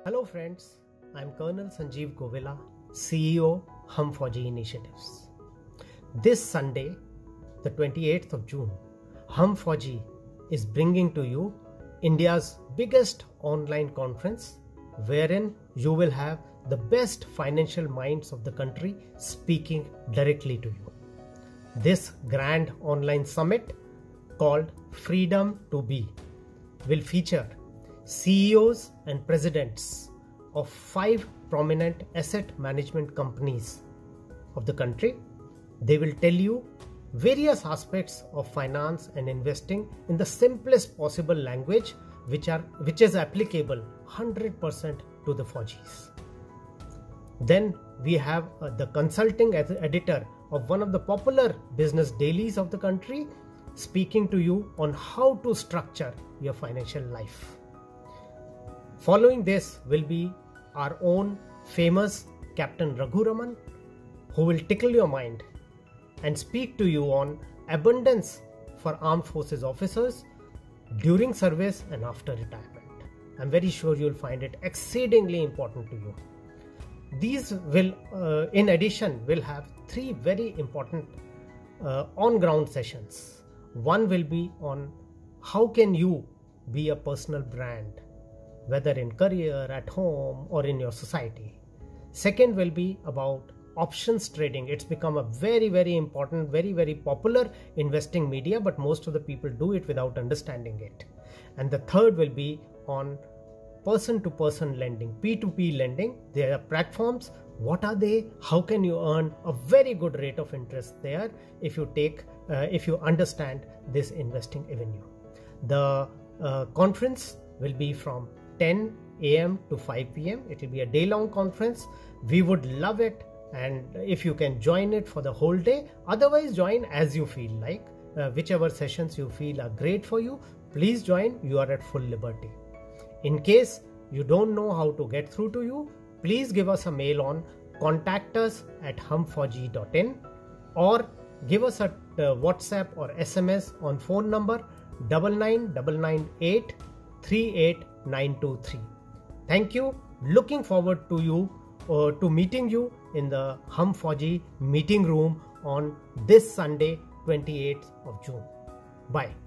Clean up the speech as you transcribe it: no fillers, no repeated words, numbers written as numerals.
Hello friends, I am Colonel Sanjeev Govila, CEO Hum Fauji Initiatives. This Sunday, the 28th of June, Hum Fauji is bringing to you India's biggest online conference wherein you will have the best financial minds of the country speaking directly to you. This grand online summit called Freedom to Be will feature CEOs and presidents of 5 prominent asset management companies of the country. They will tell you various aspects of finance and investing in the simplest possible language which is applicable 100% to the Faujis. Then we have the consulting editor of one of the popular business dailies of the country speaking to you on how to structure your financial life. Following this will be our own famous Captain Raghu Raman, who will tickle your mind and speak to you on abundance for armed forces officers during service and after retirement. I'm very sure you'll find it exceedingly important to you. These will, in addition, will have 3 very important on-ground sessions. One will be on how can you be a personal brand, whether in career, at home, or in your society. Second will be about options trading. It's become a very, very important, very, very popular investing media, but most of the people do it without understanding it. And the third will be on person-to-person lending, P2P lending. There are platforms. What are they? How can you earn a very good rate of interest there if you understand this investing avenue? The conference will be from 10 a.m. to 5 p.m. It will be a day-long conference. We would love it, and if you can join it for the whole day. Otherwise, join as you feel like. Whichever sessions you feel are great for you, please join. You are at full liberty. In case you don't know how to get through to you, please give us a mail on contactus@humfauji.in or give us a WhatsApp or SMS on phone number 999998 38923. Thank you. Looking forward to meeting you in the Hum Fauji meeting room on this Sunday, 28th of June. Bye.